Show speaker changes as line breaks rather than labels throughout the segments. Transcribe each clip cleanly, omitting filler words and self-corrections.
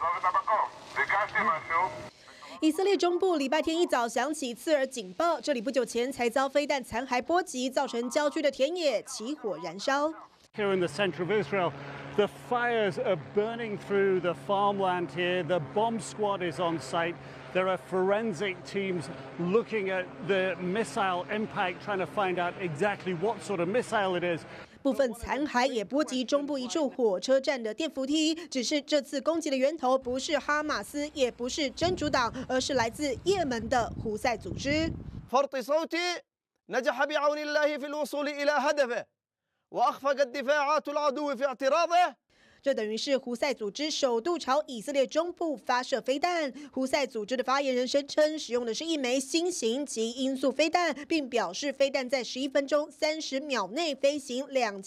以色列中部礼拜天一早响起刺耳警报，这里不久前才遭飞弹残骸波及，造成郊区的田野起火燃烧。
Here in the center of Israel, the fires are burning through the farmland here. The bomb squad is on site. There are forensic teams looking at the missile impact, trying to find out exactly what sort of missile it is.
部分残骸也波及中部一处火车站的电扶梯，只是这次攻击的源头不是哈马斯，也不是真主党，而是来自也门的胡塞组织。
فرط صوتي نجح بعون الله في الوصول إلى هدفه وأخفق الدفاعات العدو في اعتراضه。
这等于是胡塞组织首度朝以色列中部发射飞弹。胡塞组织的发言人声称，使用的是一枚新型极音速飞弹，并表示飞弹在11分钟30秒内飞行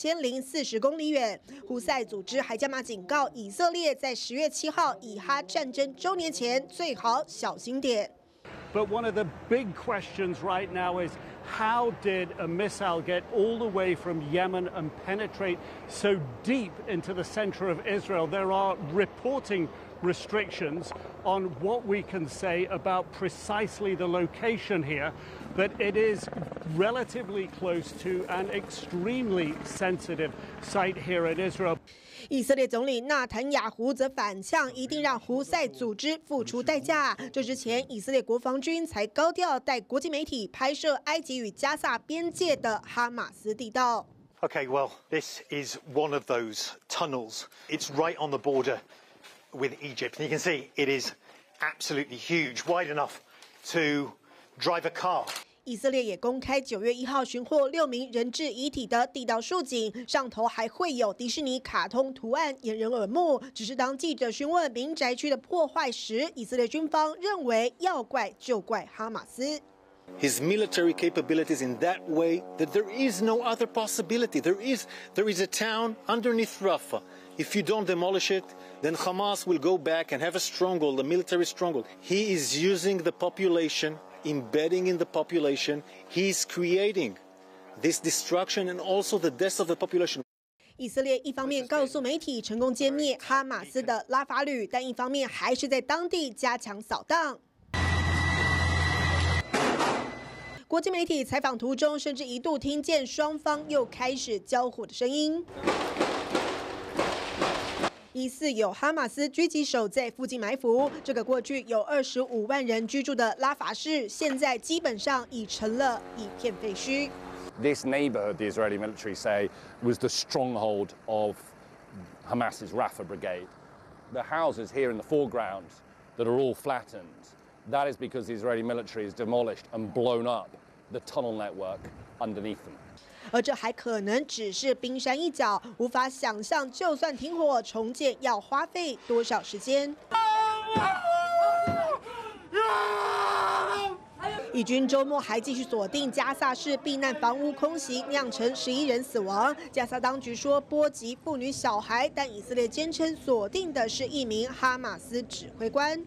2040公里远。胡塞组织还加码警告以色列，在10月7号以哈战争周年前最好小心点。
But one of the big questions right now is how did a missile get all the way from Yemen and penetrate so deep into the center of Israel? There are reporting restrictions on what we can say about precisely the location here, but it is relatively close to an extremely sensitive site here in Israel.
以色列总理纳坦雅胡则反呛，一定让胡塞组织付出代价。这之前，以色列国防军才高调带国际媒体拍摄埃及与加萨边界的哈马斯地道。
Okay, well, this is one of those tunnels. It's right on the border with Egypt. And you can see it is absolutely huge, wide enough to drive a car.
以色列也公开9月1号寻获6名人质遗体的地道竖井，上头还绘有迪士尼卡通图案，掩人耳目。只是当记者询问民宅区的破坏时，以色列军方认为要怪就怪哈马斯。
His military capabilities in that way that there is no other possibility. There is a town underneath Rafah. If you don't demolish it, then Hamas will go back and have a stronghold, a military stronghold. He is using the population, embedding in the population. He's creating this destruction and also the death of the population.
以色列一方面告诉媒体成功歼灭哈马斯的拉法旅，但一方面还是在当地加强扫荡。国际媒体采访途中，甚至一度听见双方又开始交火的声音。疑似有哈马斯狙击手在附近埋伏。这个过去有25万人居住的拉法市，现在基本上已成了一片废墟。
This neighborhood, the Israeli military say, was the stronghold of Hamas's Rafah brigade. The houses here in the foreground that are all flattened, that is because the Israeli military has demolished and blown up the tunnel network underneath them.
而这还可能只是冰山一角，无法想象，就算停火重建要花费多少时间。以军周末还继续锁定加萨市避难房屋空袭，酿成11人死亡。加萨当局说波及妇女小孩，但以色列坚称锁定的是一名哈马斯指挥官。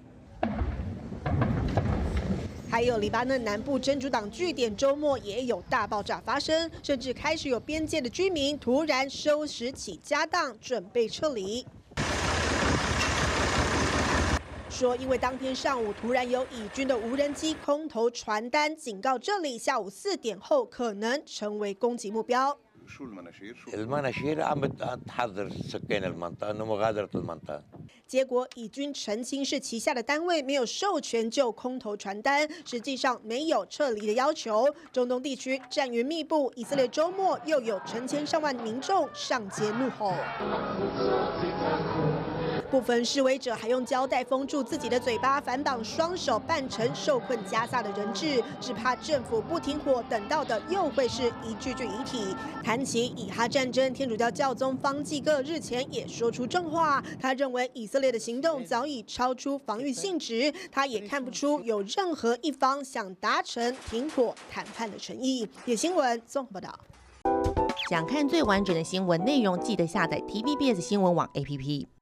还有黎巴嫩南部真主党据点周末也有大爆炸发生，甚至开始有边界的居民突然收拾起家当，准备撤离。说因为当天上午突然有以军的无人机空投传单，警告这里下午4点后可能成为攻击目标。
المناشير عم تحذر سكان المنطقة إنه مغادرة المنطقة.
结果以军澄清是旗下的单位没有授权就空投传单，实际上没有撤离的要求。中东地区战云密布，以色列周末又有成千上万民众上街怒吼。部分示威者还用胶带封住自己的嘴巴，反绑双手，扮成受困加萨的人质，只怕政府不停火，等到的又会是一具具遗体。谈起以哈战争，天主教教宗方济各日前也说出重话，他认为以色列的行动早已超出防御性质，他也看不出有任何一方想达成停火谈判的诚意。野新闻综合报道。
想看最完整的新闻内容，记得下载 TVBS 新闻网 APP。